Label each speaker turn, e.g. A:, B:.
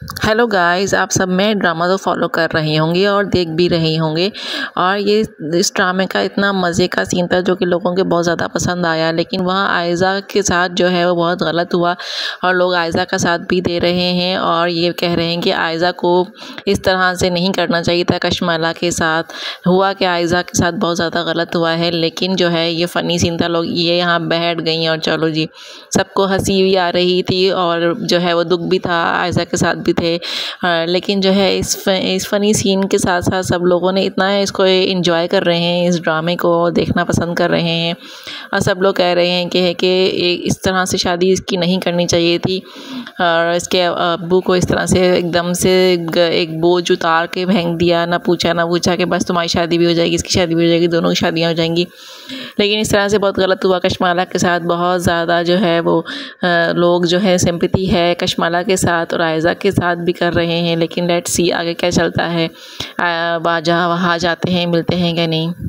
A: Hello guys, आप सब में ड्रामा तो फॉलो कर रही होंगी और देख भी रही होंगे। और ये इस ड्रामे का इतना मज़े का सीन था जो कि लोगों के बहुत ज़्यादा पसंद आया, लेकिन वहाँ आयज़ा के साथ जो है वो बहुत गलत हुआ और लोग आयज़ा का साथ भी दे रहे हैं और ये कह रहे हैं कि आयज़ा को इस तरह से नहीं करना चाहिए था। कशमाला के साथ हुआ कि आयज़ा के साथ बहुत ज़्यादा गलत हुआ है, लेकिन जो है ये फ़नी सीन था। लोग ये यहाँ बैठ गई और चलो जी, सबको हंसी भी आ रही थी और जो है वो दुख भी था, आयज़ा के साथ भी थे। लेकिन जो है इस फ़नी सीन के साथ साथ सब लोगों ने इतना इसको एंजॉय कर रहे हैं, इस ड्रामे को देखना पसंद कर रहे हैं और सब लोग कह रहे हैं कि इस तरह से शादी इसकी नहीं करनी चाहिए थी और इसके अब्बू को इस तरह से एकदम से एक बोझ उतार के फेंक दिया, ना पूछा कि बस तुम्हारी शादी भी हो जाएगी, इसकी शादी भी हो जाएगी, दोनों की शादियाँ हो जाएंगी। लेकिन इस तरह से बहुत गलत हुआ। कशमाला के साथ बहुत ज़्यादा जो है वो लोग जो है सिंपैथी है कशमाला के साथ और आयज़ा के साथ भी कर रहे हैं, लेकिन लेट्स सी आगे क्या चलता है। वहाँ जाते हैं, मिलते हैं क्या नहीं।